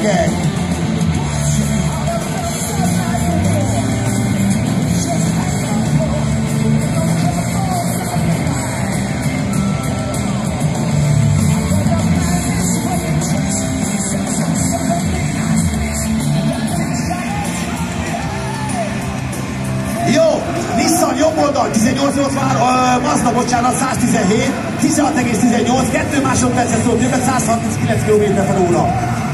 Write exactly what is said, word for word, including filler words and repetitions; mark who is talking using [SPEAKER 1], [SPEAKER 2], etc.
[SPEAKER 1] gyerekek! Jó, Nissan jobb oldal tizennyolc nyolcvan, Mazda bocsánat száz tizenhét, tizenhat egész tizennyolc, kettő másodpercet szólt többet, száz harminckilenc kilométer per óra.